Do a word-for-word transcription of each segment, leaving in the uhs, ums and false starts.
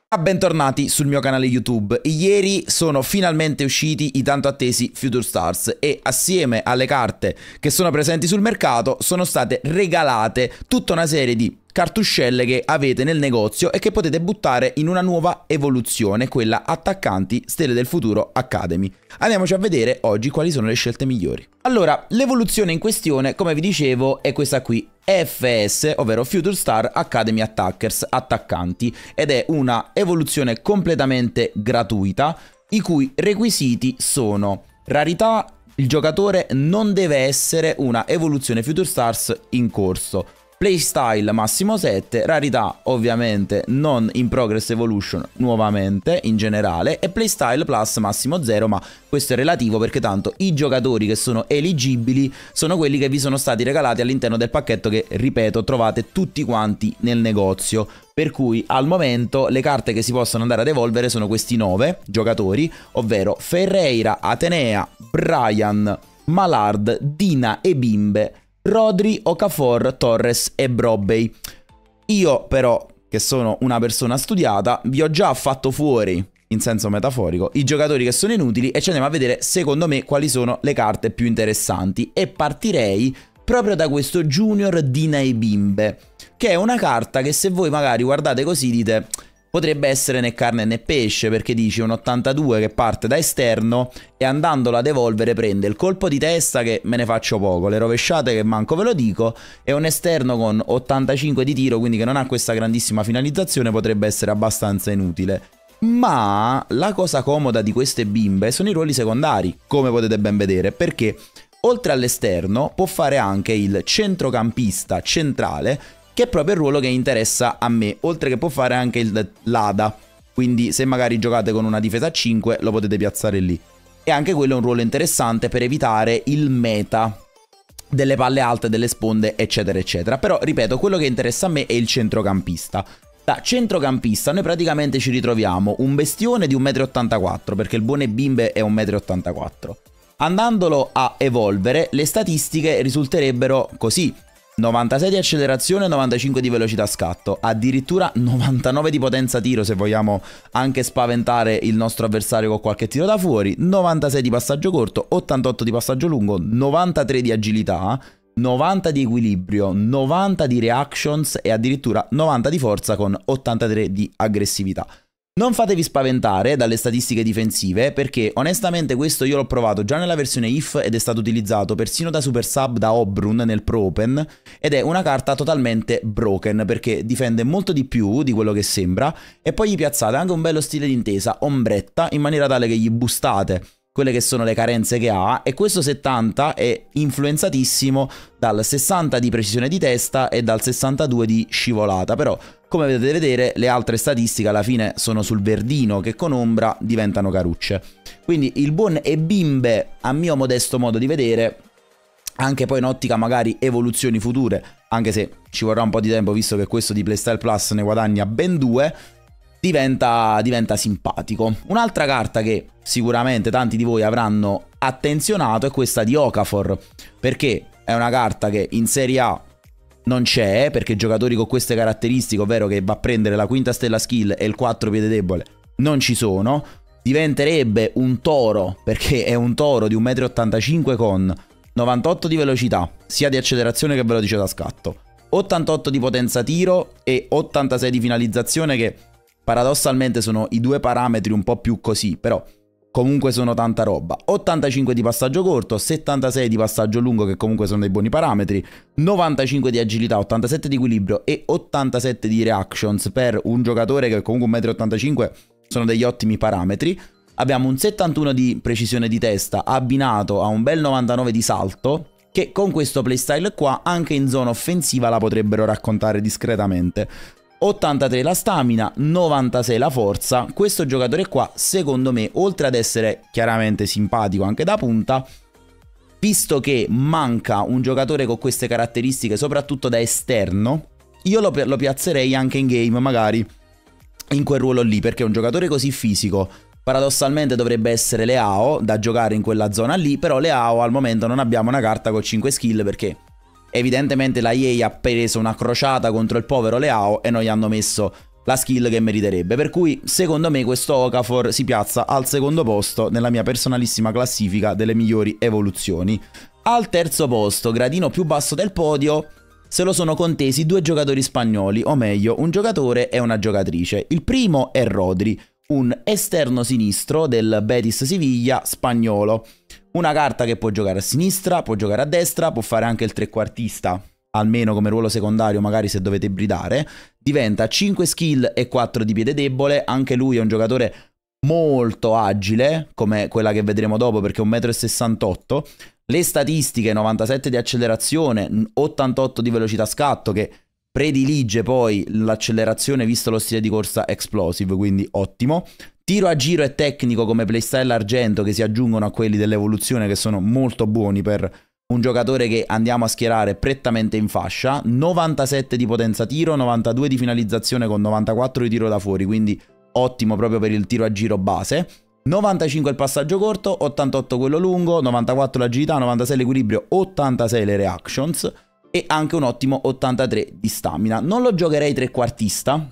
Ah, bentornati sul mio canale YouTube. Ieri sono finalmente usciti i tanto attesi Future Stars e assieme alle carte che sono presenti sul mercato sono state regalate tutta una serie di cartuscelle che avete nel negozio e che potete buttare in una nuova evoluzione, quella Attaccanti Stelle del Futuro Academy. Andiamoci a vedere oggi quali sono le scelte migliori. Allora, l'evoluzione in questione, come vi dicevo, è questa qui, F S, ovvero Future Star Academy Attackers, attaccanti, ed è una evoluzione completamente gratuita, i cui requisiti sono rarità. Il giocatore non deve essere una evoluzione Future Stars in corso. Playstyle massimo sette, rarità ovviamente non in progress evolution nuovamente in generale, e playstyle plus massimo zero, ma questo è relativo perché tanto i giocatori che sono eligibili sono quelli che vi sono stati regalati all'interno del pacchetto che, ripeto, trovate tutti quanti nel negozio. Per cui al momento le carte che si possono andare ad evolvere sono questi nove giocatori, ovvero Ferreira, Atenea, Brian, Malard, Dina e Bimbe, Rodri, Okafor, Torres e Brobbey. Io però, che sono una persona studiata, vi ho già fatto fuori, in senso metaforico, i giocatori che sono inutili e ci andiamo a vedere secondo me quali sono le carte più interessanti. E partirei proprio da questo Junior Dina e Bimbe, che è una carta che se voi magari guardate così dite potrebbe essere né carne né pesce, perché dice un ottantadue che parte da esterno e andandolo ad evolvere prende il colpo di testa che me ne faccio poco, le rovesciate che manco ve lo dico, e un esterno con ottantacinque di tiro, quindi che non ha questa grandissima finalizzazione, potrebbe essere abbastanza inutile. Ma la cosa comoda di queste bimbe sono i ruoli secondari, come potete ben vedere, perché oltre all'esterno può fare anche il centrocampista centrale, che è proprio il ruolo che interessa a me, oltre che può fare anche l'A D A, quindi se magari giocate con una difesa a cinque lo potete piazzare lì. E anche quello è un ruolo interessante per evitare il meta delle palle alte, delle sponde, eccetera eccetera. Però ripeto, quello che interessa a me è il centrocampista. Da centrocampista noi praticamente ci ritroviamo un bestione di un metro e ottantaquattro, perché il buon Bimbe è un metro e ottantaquattro. Andandolo a evolvere, le statistiche risulterebbero così: novantasei di accelerazione, novantacinque di velocità scatto, addirittura novantanove di potenza tiro se vogliamo anche spaventare il nostro avversario con qualche tiro da fuori, novantasei di passaggio corto, ottantotto di passaggio lungo, novantatré di agilità, novanta di equilibrio, novanta di reactions e addirittura novanta di forza con ottantatré di aggressività. Non fatevi spaventare dalle statistiche difensive, perché onestamente questo io l'ho provato già nella versione I F ed è stato utilizzato persino da Super Sub da Obrun nel Pro Open, ed è una carta totalmente broken perché difende molto di più di quello che sembra, e poi gli piazzate anche un bello stile d'intesa ombretta in maniera tale che gli boostate quelle che sono le carenze che ha, e questo settanta è influenzatissimo dal sessanta di precisione di testa e dal sessantadue di scivolata. Però come potete vedere le altre statistiche alla fine sono sul verdino, che con ombra diventano carucce. Quindi il buon Ebimbe, a mio modesto modo di vedere, anche poi in ottica magari evoluzioni future, anche se ci vorrà un po' di tempo visto che questo di Playstyle Plus ne guadagna ben due, diventa, diventa simpatico. Un'altra carta che sicuramente tanti di voi avranno attenzionato è questa di Okafor, perché è una carta che in Serie A non c'è, perché giocatori con queste caratteristiche, ovvero che va a prendere la quinta stella skill e il quattro piede debole, non ci sono. Diventerebbe un toro, perché è un toro di un metro e ottantacinque con novantotto di velocità, sia di accelerazione che velocità scatto, ottantotto di potenza tiro e ottantasei di finalizzazione, che paradossalmente sono i due parametri un po' più così, però comunque sono tanta roba. ottantacinque di passaggio corto, settantasei di passaggio lungo, che comunque sono dei buoni parametri, novantacinque di agilità, ottantasette di equilibrio e ottantasette di reactions per un giocatore che comunque un metro e ottantacinque sono degli ottimi parametri. Abbiamo un settantuno di precisione di testa abbinato a un bel novantanove di salto, che con questo playstyle qua anche in zona offensiva la potrebbero raccontare discretamente. ottantatré la stamina, novantasei la forza. Questo giocatore qua secondo me, oltre ad essere chiaramente simpatico anche da punta, visto che manca un giocatore con queste caratteristiche soprattutto da esterno, io lo, lo piazzerei anche in game magari in quel ruolo lì, perché un giocatore così fisico paradossalmente dovrebbe essere Leao da giocare in quella zona lì, però Leao al momento non abbiamo una carta con cinque skill, perché evidentemente la E A ha preso una crociata contro il povero Leao e non gli hanno messo la skill che meriterebbe. Per cui secondo me questo Okafor si piazza al secondo posto nella mia personalissima classifica delle migliori evoluzioni. Al terzo posto, gradino più basso del podio, se lo sono contesi due giocatori spagnoli, o meglio un giocatore e una giocatrice. Il primo è Rodri, un esterno sinistro del Betis Siviglia spagnolo. Una carta che può giocare a sinistra, può giocare a destra, può fare anche il trequartista, almeno come ruolo secondario, magari se dovete ibridare. Diventa cinque skill e quattro di piede debole. Anche lui è un giocatore molto agile, come quella che vedremo dopo, perché è un metro e sessantotto. Le statistiche: novantasette di accelerazione, ottantotto di velocità scatto, che predilige poi l'accelerazione visto lo stile di corsa explosive, quindi ottimo. Tiro a giro e tecnico come playstyle argento, che si aggiungono a quelli dell'evoluzione, che sono molto buoni per un giocatore che andiamo a schierare prettamente in fascia. novantasette di potenza tiro, novantadue di finalizzazione con novantaquattro di tiro da fuori, quindi ottimo proprio per il tiro a giro base. novantacinque il passaggio corto, ottantotto quello lungo, novantaquattro l'agilità, novantasei l'equilibrio, ottantasei le reactions e anche un ottimo ottantatré di stamina. Non lo giocherei trequartista,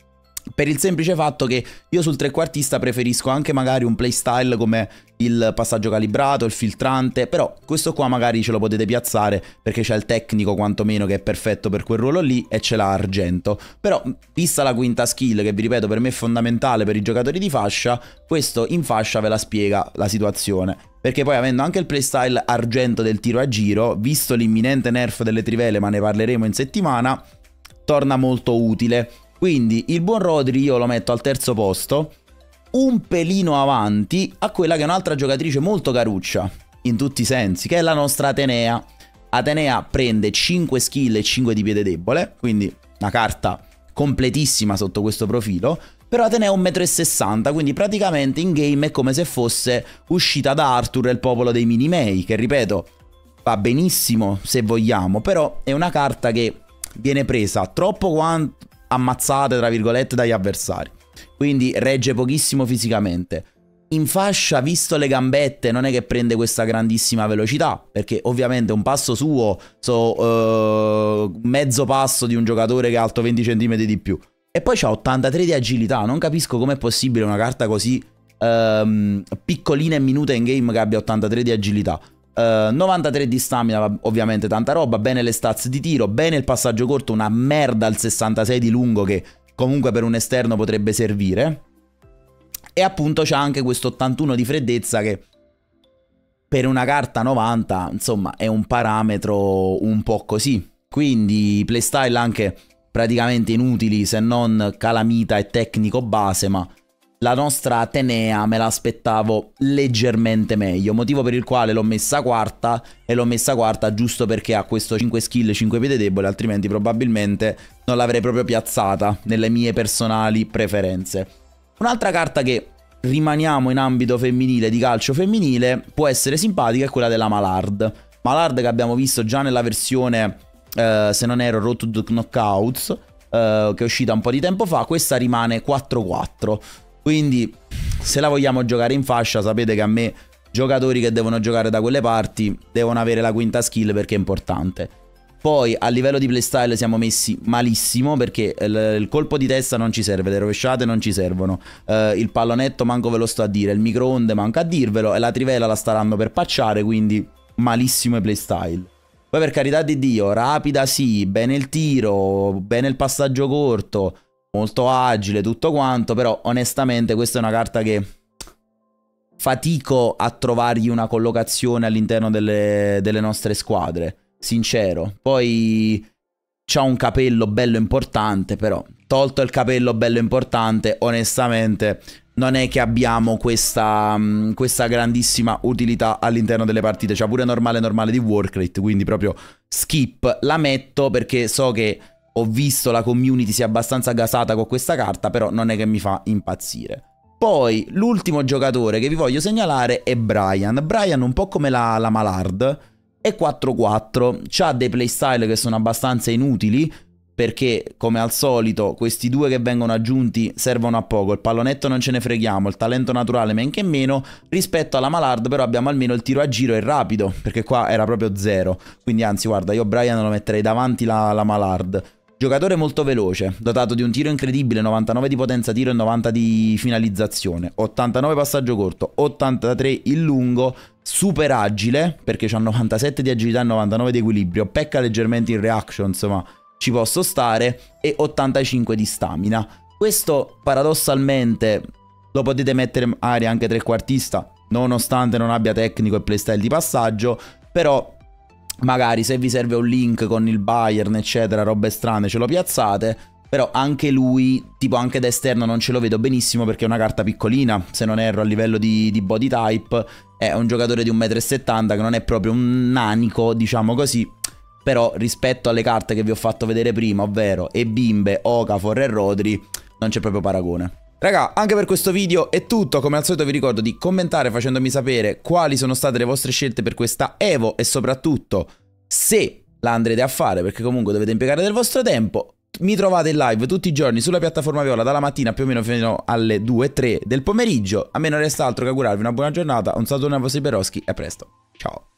per il semplice fatto che io sul trequartista preferisco anche magari un playstyle come il passaggio calibrato, il filtrante, però questo qua magari ce lo potete piazzare perché c'è il tecnico quantomeno che è perfetto per quel ruolo lì e ce l'ha argento. Però vista la quinta skill, che vi ripeto per me è fondamentale per i giocatori di fascia, questo in fascia ve la spiega la situazione. Perché poi avendo anche il playstyle argento del tiro a giro, visto l'imminente nerf delle trivele, ma ne parleremo in settimana, torna molto utile. Quindi il buon Rodri io lo metto al terzo posto, un pelino avanti a quella che è un'altra giocatrice molto caruccia, in tutti i sensi, che è la nostra Atenea. Atenea prende cinque skill e cinque di piede debole, quindi una carta completissima sotto questo profilo. Però Atenea è un metro e sessanta, quindi praticamente in game è come se fosse uscita da Arthur e il popolo dei Minimei, che ripeto, va benissimo se vogliamo, però è una carta che viene presa troppo quanto ammazzate tra virgolette dagli avversari, quindi regge pochissimo fisicamente. In fascia, visto le gambette, non è che prende questa grandissima velocità, perché ovviamente un passo suo so uh, mezzo passo di un giocatore che è alto venti centimetri di più, e poi c'ha ottantatré di agilità. Non capisco com'è possibile una carta così um, piccolina e minuta in game che abbia ottantatré di agilità. Uh, novantatré di stamina, ovviamente tanta roba. Bene le stats di tiro, bene il passaggio corto, una merda al sessantasei di lungo che comunque per un esterno potrebbe servire. E appunto c'ha anche questo ottantuno di freddezza che per una carta novanta insomma è un parametro un po' così. Quindi playstyle anche praticamente inutili se non calamita e tecnico base, ma la nostra Atenea me l'aspettavo leggermente meglio, motivo per il quale l'ho messa quarta, e l'ho messa quarta giusto perché ha questo cinque skill e cinque piede debole, altrimenti probabilmente non l'avrei proprio piazzata nelle mie personali preferenze. Un'altra carta che, rimaniamo in ambito femminile, di calcio femminile, può essere simpatica è quella della Malard. Malard che abbiamo visto già nella versione, eh, se non ero, Road to the Knockouts, eh, che è uscita un po' di tempo fa. Questa rimane quattro quattro. Quindi se la vogliamo giocare in fascia, sapete che a me giocatori che devono giocare da quelle parti devono avere la quinta skill perché è importante. Poi a livello di playstyle siamo messi malissimo, perché il, il colpo di testa non ci serve, le rovesciate non ci servono, uh, il pallonetto manco ve lo sto a dire, il microonde manca a dirvelo, e la trivela la staranno per pacciare, quindi malissimo i playstyle. Poi per carità di Dio, rapida sì, bene il tiro, bene il passaggio corto, molto agile, tutto quanto, però onestamente questa è una carta che fatico a trovargli una collocazione all'interno delle, delle nostre squadre, sincero. Poi c'ha un capello bello importante, però tolto il capello bello importante, onestamente non è che abbiamo questa, questa grandissima utilità all'interno delle partite. C'ha pure normale normale di work rate, quindi proprio skip. La metto perché so che ho visto la community sia abbastanza gasata con questa carta, però non è che mi fa impazzire. Poi l'ultimo giocatore che vi voglio segnalare è Brian. Brian, un po' come la, la Malard, è quattro quattro, c'ha dei playstyle che sono abbastanza inutili, perché come al solito questi due che vengono aggiunti servono a poco. Il pallonetto non ce ne freghiamo, il talento naturale men che meno. Rispetto alla Malard però abbiamo almeno il tiro a giro e rapido, perché qua era proprio zero. Quindi anzi guarda, io Brian lo metterei davanti la, la Malard. Giocatore molto veloce, dotato di un tiro incredibile, novantanove di potenza tiro e novanta di finalizzazione, ottantanove passaggio corto, ottantatré in lungo, super agile, perché c'ha novantasette di agilità e novantanove di equilibrio, pecca leggermente in reactions, ma ci posso stare, e ottantacinque di stamina. Questo paradossalmente lo potete mettere magari anche trequartista, nonostante non abbia tecnico e playstyle di passaggio, però magari se vi serve un link con il Bayern eccetera, robe strane, ce lo piazzate. Però anche lui, tipo anche da esterno non ce lo vedo benissimo perché è una carta piccolina, se non erro a livello di, di body type. È un giocatore di un metro e settanta che non è proprio un nanico, diciamo così. Però rispetto alle carte che vi ho fatto vedere prima, ovvero Ebimbe, Okafor e Rodri, non c'è proprio paragone. Raga, anche per questo video è tutto. Come al solito vi ricordo di commentare facendomi sapere quali sono state le vostre scelte per questa Evo e soprattutto se la andrete a fare, perché comunque dovete impiegare del vostro tempo. Mi trovate in live tutti i giorni sulla piattaforma Viola dalla mattina più o meno fino alle due tre del pomeriggio. A me non resta altro che augurarvi una buona giornata, un saluto a vostri Peroschi e a presto. Ciao.